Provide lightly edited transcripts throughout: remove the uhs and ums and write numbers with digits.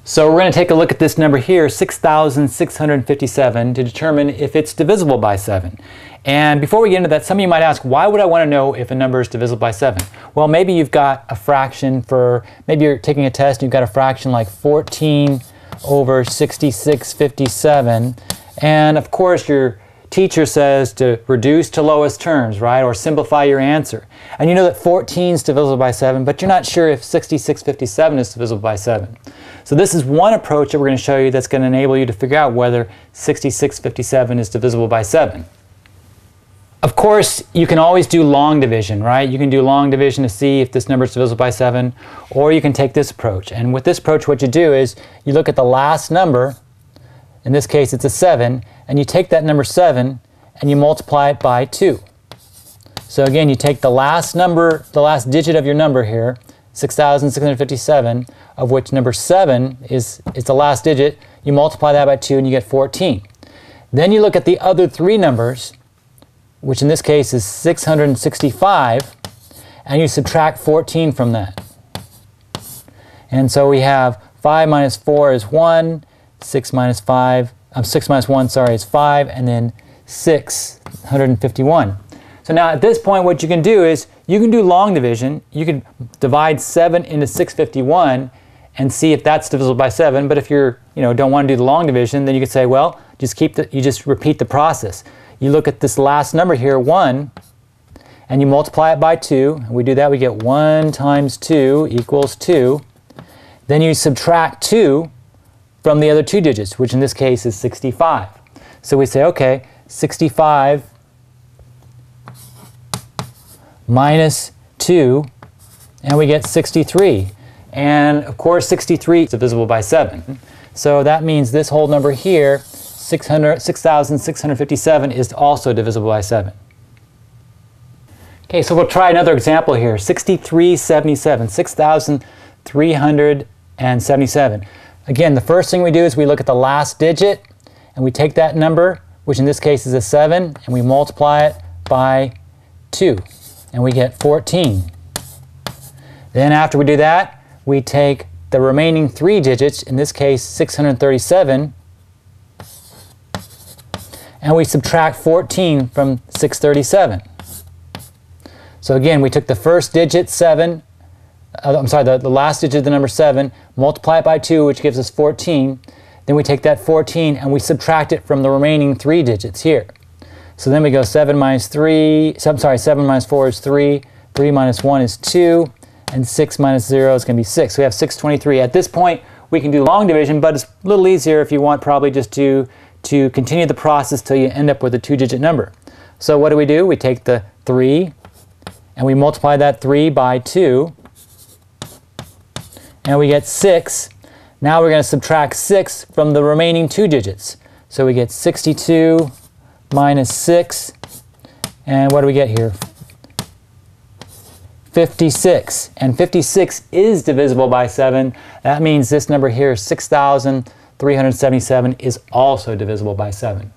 So we're going to take a look at this number here, 6,657, to determine if it's divisible by 7. And before we get into that, some of you might ask, why would I want to know if a number is divisible by 7? Well, maybe you've got a fraction maybe you're taking a test and you've got a fraction like 14 over 6657. And of course, your teacher says to reduce to lowest terms, right? Or simplify your answer. And you know that 14 is divisible by 7, but you're not sure if 6657 is divisible by 7. So this is one approach that we're going to show you that's going to enable you to figure out whether 6657 is divisible by 7. Of course, you can always do long division, right? You can do long division to see if this number is divisible by 7, or you can take this approach. And with this approach, what you do is you look at the last number, in this case it's a 7, and you take that number 7 and you multiply it by 2. So again, you take the last number, the last digit of your number here, 6,657, of which number 7 is the last digit. You multiply that by 2 and you get 14. Then you look at the other three numbers, which in this case is 665, and you subtract 14 from that. And so we have 5 minus 4 is 1, 6 minus 1, sorry, is 5, and then 651. So now at this point what you can do is you can do long division. You can divide 7 into 651 and see if that's divisible by 7. But if you don't want to do the long division, then you could say, well, you just repeat the process. You look at this last number here, 1, and you multiply it by 2. And we do that, we get 1 times 2 equals 2. Then you subtract 2 from the other two digits, which in this case is 65. So we say, okay, 65 minus 2, and we get 63. And of course 63 is divisible by 7. So that means this whole number here, 6,657, is also divisible by 7. Okay, so we'll try another example here, 6377, 6,377. Again, the first thing we do is we look at the last digit, and we take that number, which in this case is a 7, and we multiply it by 2, and we get 14. Then after we do that, we take the remaining three digits, in this case 637, and we subtract 14 from 637. So again, we took the first digit, 7, the last digit of the number 7, multiply it by 2, which gives us 14. Then we take that 14 and we subtract it from the remaining three digits here. So then we go 7 minus 4 is 3, 3 minus 1 is 2, and 6 minus 0 is going to be 6. So we have 623. At this point, we can do long division, but it's a little easier if you want probably just to continue the process till you end up with a two-digit number. So what do? We take the 3 and we multiply that 3 by 2, and we get 6. Now we're going to subtract 6 from the remaining two digits. So we get 62 minus 6, and what do we get here? 56. And 56 is divisible by 7. That means this number here, 6,377, is also divisible by 7.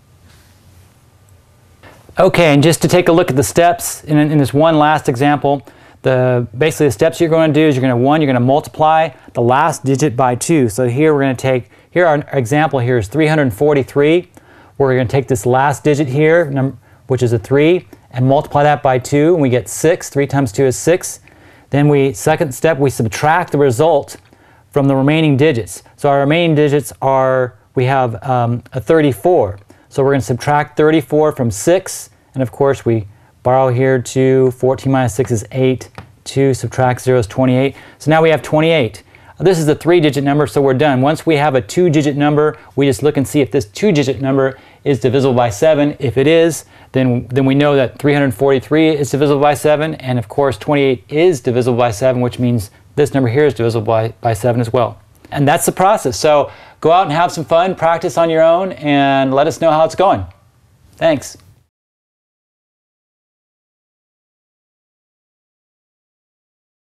Okay, and just to take a look at the steps in this one last example, basically the steps you're going to do is you're going to multiply the last digit by 2. So here we're going to take, our example here is 343. We're going to take this last digit here, which is a 3, and multiply that by 2, and we get 6. 3 times 2 is 6. Then second step, we subtract the result from the remaining digits. So our remaining digits are, we have a 34. So we're going to subtract 34 from 6, and of course we borrow here 2, 14 minus 6 is 8, 2 subtract 0 is 28. So now we have 28. This is a three-digit number, so we're done. Once we have a two-digit number, we just look and see if this two-digit number is divisible by 7. If it is, then we know that 343 is divisible by 7, and of course 28 is divisible by 7, which means this number here is divisible by 7 as well. And that's the process. So go out and have some fun, practice on your own, and let us know how it's going. Thanks.